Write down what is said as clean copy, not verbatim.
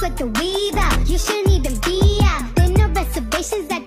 like the weave out. You shouldn't even be out. There no reservations, I